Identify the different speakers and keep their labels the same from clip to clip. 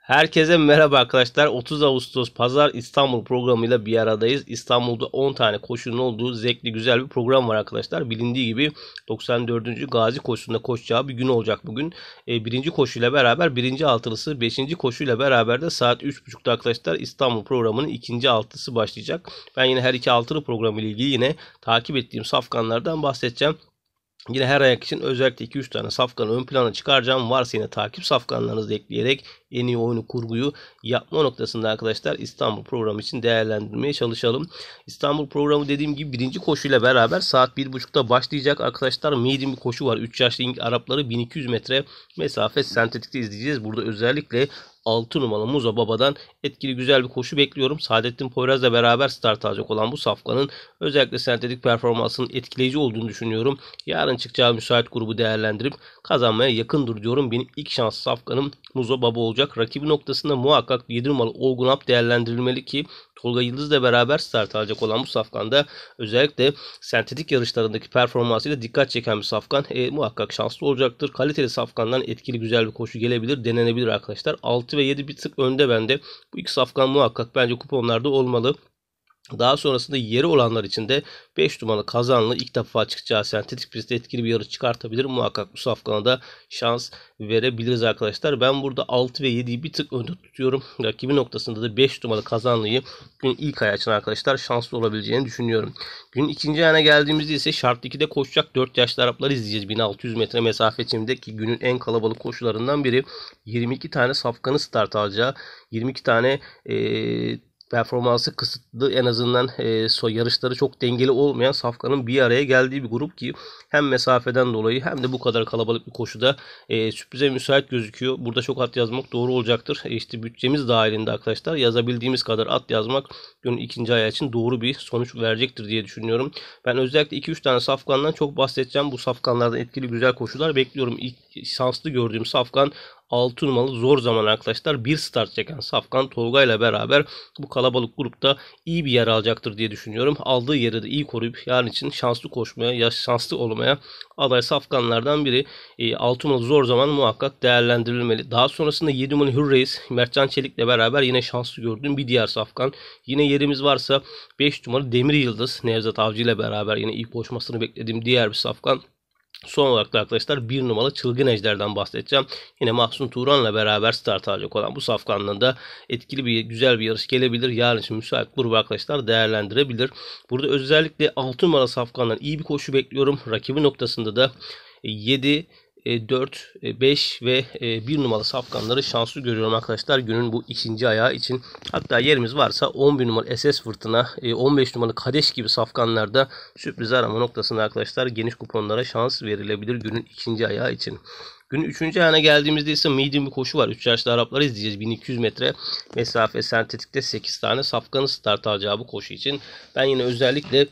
Speaker 1: Herkese merhaba arkadaşlar. 30 Ağustos Pazar İstanbul programıyla bir aradayız. İstanbul'da 10 tane koşunun olduğu zevkli güzel bir program var arkadaşlar. Bilindiği gibi 94. Gazi koşusunda koşacağı bir gün olacak bugün. Birinci koşuyla beraber birinci altılısı, 5. koşuyla beraber de saat 3.30'da arkadaşlar İstanbul programının ikinci altılısı başlayacak. Ben yine her iki altılı programı ile ilgili yine takip ettiğim safkanlardan bahsedeceğim. Yine her ayak için özellikle 2-3 tane safkanı ön plana çıkaracağım. Varsa yine takip safkanlarınızı ekleyerek en iyi oyunu kurguyu yapma noktasında arkadaşlar İstanbul programı için değerlendirmeye çalışalım. İstanbul programı dediğim gibi birinci koşuyla beraber saat 1.30'da başlayacak arkadaşlar. Medium bir koşu var. 3 yaşlı Arapları 1200 metre mesafe sentetikte izleyeceğiz. Burada özellikle 6 numaralı Muzo Baba'dan etkili güzel bir koşu bekliyorum. Saadettin Poyraz'la beraber start alacak olan bu safkanın özellikle sentetik performansının etkileyici olduğunu düşünüyorum. Yarın çıkacağı müsait grubu değerlendirip kazanmaya yakındır diyorum. Benim ilk şans safkanım Muzo Baba olacak. Rakibi noktasında muhakkak 7 numaralı Olgun Alp değerlendirilmeli ki Tolga Yıldız'la beraber start alacak olan bu safkanda özellikle sentetik yarışlarındaki performansıyla dikkat çeken bir safkan. Muhakkak şanslı olacaktır. Kaliteli safkandan etkili güzel bir koşu gelebilir, denenebilir arkadaşlar. 6 ve 7 bir tık önde bende. Bu iki safkan muhakkak bence kuponlarda olmalı. Daha sonrasında yeri olanlar için de 5 numaralı Kazanlı ilk defa çıkacağı sentetik pistte etkili bir yarış çıkartabilir. Muhakkak bu safkana da şans verebiliriz arkadaşlar. Ben burada 6 ve 7'yi bir tık önde tutuyorum. Rakibi noktasında da 5 numaralı Kazanlı'yı gün ilk ayağı için arkadaşlar şanslı olabileceğini düşünüyorum. Gün ikinci ayağına geldiğimizde ise şart 2'de koşacak 4 yaşlı Arapları izleyeceğiz. 1600 metre mesafe çimdeki günün en kalabalık koşularından biri. 22 tane safkanı start alacağı, 22 tane performansı kısıtlı, en azından yarışları çok dengeli olmayan safkanın bir araya geldiği bir grup ki hem mesafeden dolayı hem de bu kadar kalabalık bir koşuda sürprize müsait gözüküyor. Burada çok at yazmak doğru olacaktır. İşte bütçemiz dahilinde arkadaşlar yazabildiğimiz kadar at yazmak günün ikinci ayağı için doğru bir sonuç verecektir diye düşünüyorum. Ben özellikle 2-3 tane safkandan çok bahsedeceğim. Bu safkanlardan etkili güzel koşular bekliyorum. İlk şanslı gördüğüm safkan 6 numaralı Zor Zaman arkadaşlar. Bir start çeken safkan Tolga ile beraber bu kalabalık grupta iyi bir yer alacaktır diye düşünüyorum. Aldığı yeri de iyi koruyup yarın için şanslı koşmaya, şanslı olmaya aday safkanlardan biri. 6 numaralı Zor Zaman muhakkak değerlendirilmeli. Daha sonrasında 7 numaralı Hürreis, Mertcan Çelik'le beraber yine şanslı gördüğüm bir diğer safkan. Yine yerimiz varsa 5 numaralı Demir Yıldız, Nevzat Avcı ile beraber yine ilk koşmasını beklediğim diğer bir safkan. Son olarak da arkadaşlar 1 numaralı Çılgın Ejder'den bahsedeceğim. Yine Mahsun Turan'la beraber start alacak olan bu safkanlığında da etkili bir güzel bir yarış gelebilir. Yarın için müsait grubu arkadaşlar değerlendirebilir. Burada özellikle 6 numaralı safkandan iyi bir koşu bekliyorum. Rakibi noktasında da 7, 4, 5 ve 1 numaralı safkanları şanslı görüyorum arkadaşlar günün bu ikinci ayağı için. Hatta yerimiz varsa 11 numaralı SS Fırtına, 15 numaralı Kadeş gibi safkanlarda sürpriz arama noktasında arkadaşlar geniş kuponlara şans verilebilir günün ikinci ayağı için. Günün 3. ayağına geldiğimizde ise medium bir koşu var. 3 yaşlı Arapları izleyeceğiz. 1200 metre mesafe sentetikte 8 tane safkanı start alacağı bu koşu için. Ben yine özellikle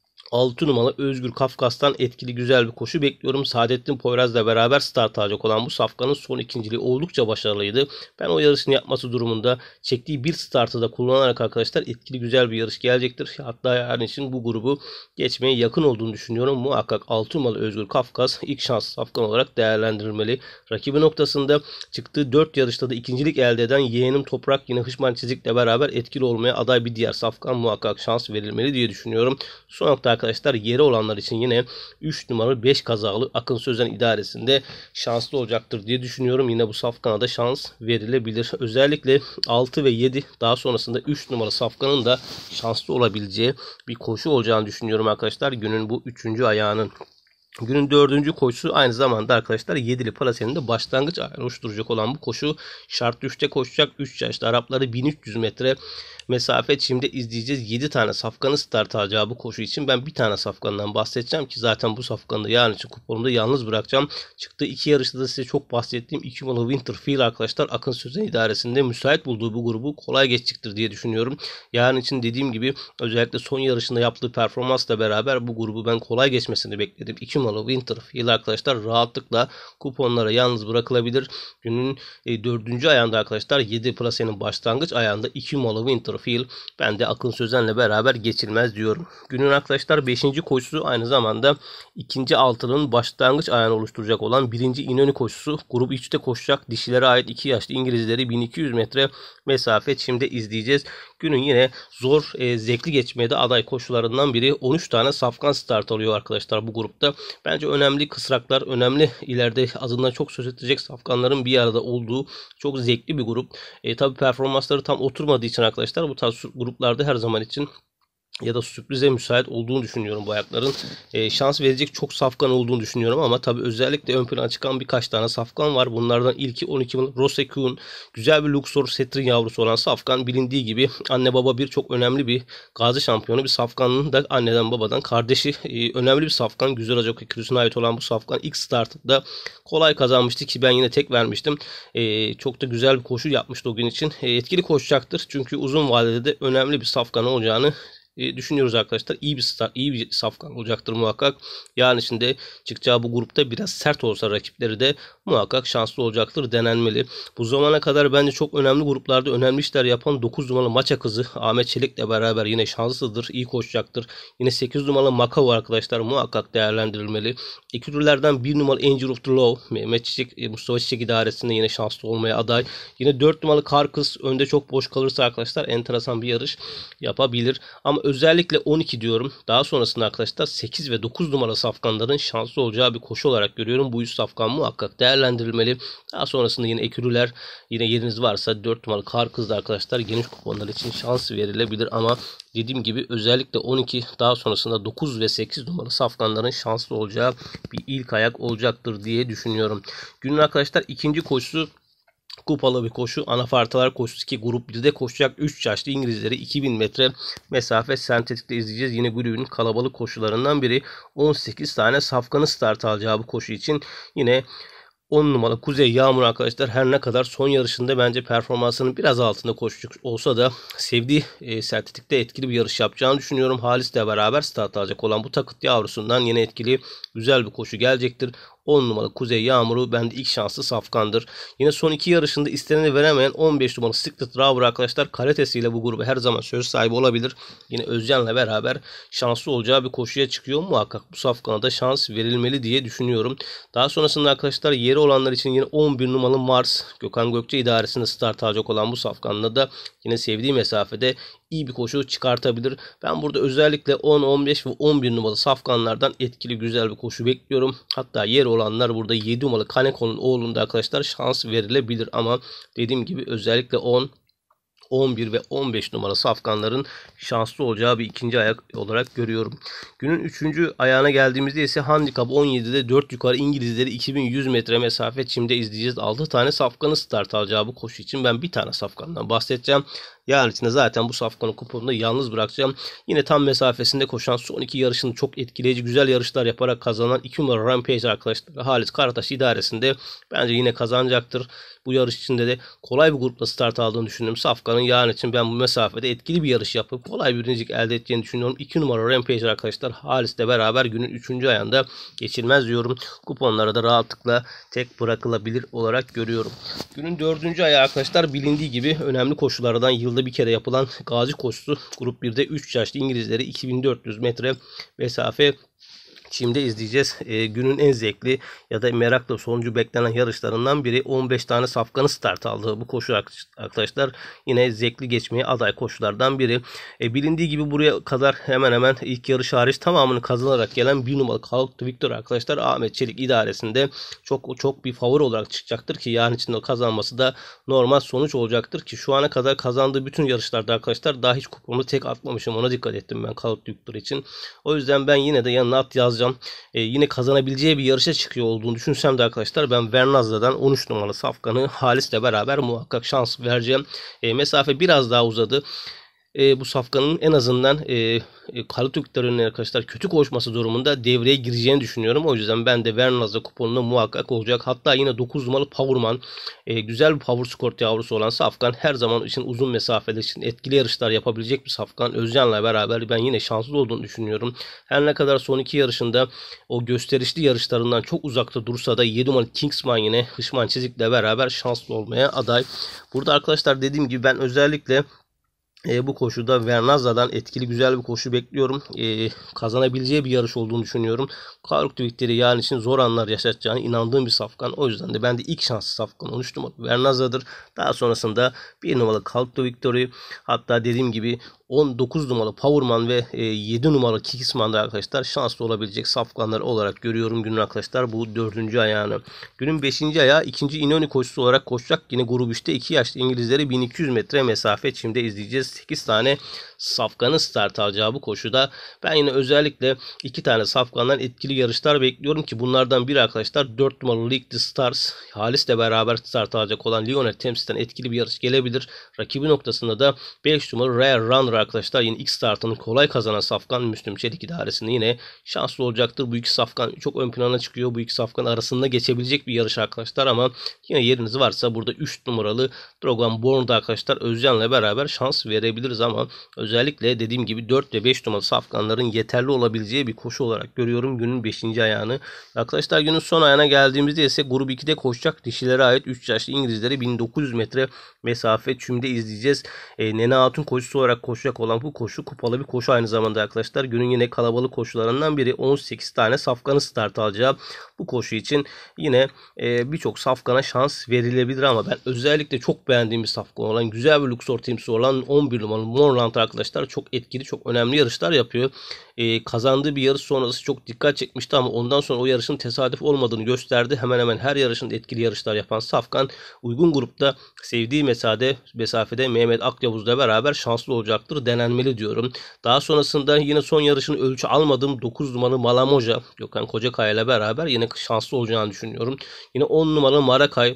Speaker 1: 6 numaralı Özgür Kafkas'tan etkili güzel bir koşu bekliyorum. Saadettin Poyraz'la beraber start alacak olan bu safkanın son ikinciliği oldukça başarılıydı. Ben o yarışını yapması durumunda çektiği bir startı da kullanarak arkadaşlar etkili güzel bir yarış gelecektir. Hatta yarın için bu grubu geçmeye yakın olduğunu düşünüyorum. Muhakkak 6 numaralı Özgür Kafkas ilk şans safkan olarak değerlendirilmeli. Rakibi noktasında çıktığı 4 yarışta da ikincilik elde eden yeğenim Toprak yine Hışman Çizik'le beraber etkili olmaya aday bir diğer safkan muhakkak şans verilmeli diye düşünüyorum. Son nokta arkadaşlar yeri olanlar için yine 3 numaralı 5 kazalı Akın Sözen idaresinde şanslı olacaktır diye düşünüyorum. Yine bu safkana da şans verilebilir. Özellikle 6 ve 7 daha sonrasında 3 numaralı safkanın da şanslı olabileceği bir koşu olacağını düşünüyorum arkadaşlar. Günün bu 3. ayağının. Günün 4. koşusu aynı zamanda arkadaşlar 7'li Palase'nin de başlangıç ayağını oluşturacak olan bu koşu şart 3'te koşacak 3 yaşlı Arapları 1300 metre mesafe çimde izleyeceğiz. 7 tane safkanı start alacağı bu koşu için ben bir tane safkandan bahsedeceğim ki zaten bu safkanı da yarın için kuponumda yalnız bırakacağım. Çıktığı 2 yarışta da size çok bahsettiğim 2 numaralı Winterfield arkadaşlar Akın Sözen idaresinde müsait bulduğu bu grubu kolay geçecektir diye düşünüyorum. Yarın için dediğim gibi özellikle son yarışında yaptığı performansla beraber bu grubu ben kolay geçmesini bekledim. 2 numaralı numaralı Winterfield arkadaşlar rahatlıkla kuponlara yalnız bırakılabilir. Günün 4. ayağında arkadaşlar 7 plasenin başlangıç ayağında 2 numaralı Winterfield. Ben de Akın Sözen'le beraber geçilmez diyorum. Günün arkadaşlar 5. koşusu aynı zamanda 2. altının başlangıç ayağını oluşturacak olan 1. İnönü koşusu. Grup 3'te koşacak dişilere ait 2 yaşlı İngilizleri 1200 metre mesafe çimde izleyeceğiz. Günün yine zor, zevkli geçmeye de aday koşularından biri. 13 tane safkan start alıyor arkadaşlar bu grupta. Bence önemli kısraklar, önemli ileride adından çok söz edilecek safkanların bir arada olduğu çok zevkli bir grup. Tabi performansları tam oturmadığı için arkadaşlar bu tarz gruplarda her zaman için ya da sürprize müsait olduğunu düşünüyorum bu ayakların. Şans verecek çok safkan olduğunu düşünüyorum ama tabii özellikle ön plana çıkan birkaç tane safkan var. Bunlardan ilki 12 Rosekun, güzel bir Luxor Setrin yavrusu olan safkan. Bilindiği gibi anne baba bir çok önemli bir gazi şampiyonu bir safkanın da anneden babadan kardeşi. Önemli bir safkan. Güzel Acak Ekürüsü'ne ait olan bu safkan ilk startında kolay kazanmıştı ki ben yine tek vermiştim. Çok da güzel bir koşu yapmıştı o gün için. Etkili koşacaktır çünkü uzun vadede de önemli bir safkan olacağını düşünüyoruz arkadaşlar. İyi bir safkan olacaktır muhakkak. Yarın içinde çıkacağı bu grupta biraz sert olsa rakipleri de muhakkak şanslı olacaktır denenmeli. Bu zamana kadar bence çok önemli gruplarda önemli işler yapan 9 numaralı Maça Kızı Ahmet Çelik'le beraber yine şanslıdır. İyi koşacaktır. Yine 8 numaralı Makao arkadaşlar muhakkak değerlendirilmeli. İkililerden 1 numaralı Angel of the Law Mehmet Çiçek, Mustafa Çiçek idaresinde yine şanslı olmaya aday. Yine 4 numaralı Karkız önde çok boş kalırsa arkadaşlar enteresan bir yarış yapabilir. Ama özellikle 12 diyorum. Daha sonrasında arkadaşlar 8 ve 9 numara safkanların şanslı olacağı bir koşu olarak görüyorum. Bu 3 safkan muhakkak değerlendirilmeli. Daha sonrasında yine ekürüler, yine yeriniz varsa 4 numaralı Karkız'da arkadaşlar geniş kuponlar için şans verilebilir ama dediğim gibi özellikle 12 daha sonrasında 9 ve 8 numaralı safkanların şanslı olacağı bir ilk ayak olacaktır diye düşünüyorum. Günün arkadaşlar ikinci koşusu kupalı bir koşu. Anafartalar koşusu ki grup 1'de koşacak 3 yaşlı İngilizleri 2000 metre mesafe sentetikte izleyeceğiz. Yine günün kalabalık koşularından biri. 18 tane safkanı start alacağı bu koşu için yine 10 numaralı Kuzey Yağmur arkadaşlar her ne kadar son yarışında bence performansının biraz altında koşacak olsa da sevdiği sentetikte etkili bir yarış yapacağını düşünüyorum. Halis'le beraber start alacak olan bu takıt yavrusundan yine etkili güzel bir koşu gelecektir. 10 numaralı Kuzey Yağmur'u bende ilk şanslı safkandır. Yine son iki yarışında isteneni veremeyen 15 numaralı Secret Rover arkadaşlar kalitesiyle bu grubu her zaman söz sahibi olabilir. Yine Özcan'la beraber şanslı olacağı bir koşuya çıkıyor. Muhakkak bu safkana da şans verilmeli diye düşünüyorum. Daha sonrasında arkadaşlar yeri olanlar için yine 11 numaralı Mars Gökhan Gökçe idaresinde start alacak olan bu safkanla da yine sevdiği mesafede iyi bir koşu çıkartabilir. Ben burada özellikle 10, 15 ve 11 numaralı safkanlardan etkili güzel bir koşu bekliyorum. Hatta yer olanlar burada 7 numaralı Kaneko'nun oğlunda arkadaşlar şans verilebilir ama dediğim gibi özellikle 10, 11 ve 15 numara safkanların şanslı olacağı bir ikinci ayak olarak görüyorum. Günün 3. ayağına geldiğimizde ise handikap 17'de 4 yukarı İngilizleri 2100 metre mesafe çimde izleyeceğiz. 6 tane safkanı start alacağı bu koşu için ben bir tane safkandan bahsedeceğim. Yarın içinde zaten bu safkanın kuponunu yalnız bırakacağım. Yine tam mesafesinde koşan son iki yarışını çok etkileyici güzel yarışlar yaparak kazanan 2 numara Rampage arkadaşlar Halis Karataş idaresinde bence yine kazanacaktır. Bu yarış içinde de kolay bir grupla start aldığını düşündüm. Safkan'ın yarın için ben bu mesafede etkili bir yarış yapıp kolay bir birincilik elde edeceğini düşünüyorum. 2 numara Rampage arkadaşlar Halis'le beraber günün 3. ayağında geçilmez diyorum. Kuponlara da rahatlıkla tek bırakılabilir olarak görüyorum. Günün 4. ayağı arkadaşlar bilindiği gibi önemli koşulardan yılda bir kere yapılan Gazi koşusu. Grup 1'de 3 yaşlı İngilizleri 2400 metre mesafe çimde izleyeceğiz. Günün en zevkli ya da merakla sonucu beklenen yarışlarından biri 15 tane safkanı start aldığı bu koşu arkadaşlar yine zevkli geçmeye aday koşulardan biri. Bilindiği gibi buraya kadar hemen hemen ilk yarış hariç tamamını kazanarak gelen 1 numaralı Kalıklı Victor arkadaşlar Ahmet Çelik idaresinde çok bir favori olarak çıkacaktır ki yarın içinde kazanması da normal sonuç olacaktır ki şu ana kadar kazandığı bütün yarışlarda arkadaşlar daha hiç kuponu tek atmamışım, ona dikkat ettim ben Kalıklı Victor için. O yüzden ben yine de yanına at yazacağım. Yine kazanabileceği bir yarışa çıkıyor olduğunu düşünsem de arkadaşlar ben Vernaz'dan 13 numaralı safkanı Halis'le beraber muhakkak şans vereceğim. Mesafe biraz daha uzadı. bu safkanın en azından Kalıtürk önüne arkadaşlar kötü koşması durumunda devreye gireceğini düşünüyorum. O yüzden ben de Vernaz'da kuponunda muhakkak olacak. Hatta yine 9 numaralı Powerman, güzel bir power skort yavrusu olan safkan, her zaman için uzun mesafeler için etkili yarışlar yapabilecek bir safkan. Özcan'la beraber ben yine şanslı olduğunu düşünüyorum. Her ne kadar son 2 yarışında o gösterişli yarışlarından çok uzakta dursa da 7 numaralı Kingsman yine Hışman Çizik'le beraber şanslı olmaya aday. Burada arkadaşlar dediğim gibi ben özellikle bu koşuda Vernaza'dan etkili güzel bir koşu bekliyorum. Kazanabileceği bir yarış olduğunu düşünüyorum. Kalıtürk'leri yani için zor anlar yaşatacağına inandığım bir safkan. O yüzden de ben de ilk şanslı safkan 13 numaralı Vernaza'dır. Daha sonrasında 1 numaralı Kalıtürk, hatta dediğim gibi 19 numaralı Powerman ve 7 numaralı Kikisman'da arkadaşlar şanslı olabilecek safkanlar olarak görüyorum günün arkadaşlar bu 4. ayağını. Günün 5. ayağı 2. İnönü koşusu olarak koşacak. Yine grup 3'te 2 yaşlı İngilizleri 1200 metre mesafe çimde izleyeceğiz. 8 tane safkanın start alacağı bu koşuda ben yine özellikle 2 tane safkandan etkili yarışlar bekliyorum ki bunlardan biri arkadaşlar 4 numaralı League the Stars Halis'le beraber start alacak olan Lionel Temps'ten etkili bir yarış gelebilir. Rakibi noktasında da 5 numaralı Rare Runner arkadaşlar yine ilk startını kolay kazanan safkan Müslüm Çelik idaresinde yine şanslı olacaktır. Bu iki safkan çok ön plana çıkıyor. Bu iki safkan arasında geçebilecek bir yarış arkadaşlar ama yine yeriniz varsa burada 3 numaralı Dragon Born'da arkadaşlar Özcan'la beraber şans verebiliriz ama özellikle dediğim gibi 4 ve 5 numaralı safkanların yeterli olabileceği bir koşu olarak görüyorum günün 5. ayağını. Arkadaşlar günün son ayağına geldiğimizde ise grup 2'de koşacak dişilere ait 3 yaşlı İngilizleri 1900 metre mesafe çümde izleyeceğiz. Nene Hatun koşusu olarak koşacak olan bu koşu kupalı bir koşu aynı zamanda arkadaşlar. Günün yine kalabalık koşularından biri 18 tane safkanı start alacağı bu koşu için yine birçok safkana şans verilebilir ama ben özellikle çok beğendiğim bir safkan olan güzel bir Luxor temsilcisi olan 11 numaralı Monrand arkadaşlar çok etkili çok önemli yarışlar yapıyor. Kazandığı bir yarış sonrası çok dikkat çekmişti ama ondan sonra o yarışın tesadüf olmadığını gösterdi. Hemen hemen her yarışın etkili yarışlar yapan safkan uygun grupta sevdiği mesafede Mehmet Akyavuz'la beraber şanslı olacaktır denenmeli diyorum. Daha sonrasında yine son yarışını ölçü almadığım 9 numaralı Malamoja Gökhan Kocakaya ile beraber yine şanslı olacağını düşünüyorum. Yine 10 numaralı Marakay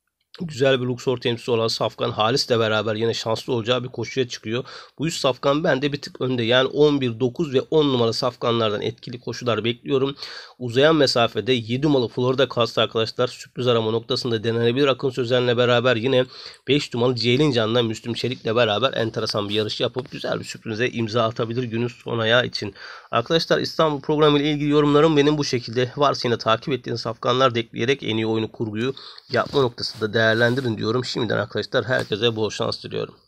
Speaker 1: güzel bir Luxor temsilcisi olan safkan Halis'le beraber yine şanslı olacağı bir koşuya çıkıyor. Bu 3 safkan bende bir tık önde. Yani 11, 9 ve 10 numara safkanlardan etkili koşular bekliyorum. Uzayan mesafede 7 numaralı Florida Kast arkadaşlar sürpriz arama noktasında denenebilir. Akın Sözen'le beraber yine 5 numaralı Ceylin Can'dan Müslüm Çelik'le beraber enteresan bir yarış yapıp güzel bir sürprize imza atabilir günün son ayağı için. Arkadaşlar İstanbul programı ile ilgili yorumlarım benim bu şekilde. Varsa yine takip ettiğiniz safkanlar da ekleyerek en iyi oyunu kurguyu yapma noktasında değerlendirin diyorum. Şimdiden arkadaşlar herkese bol şans diliyorum.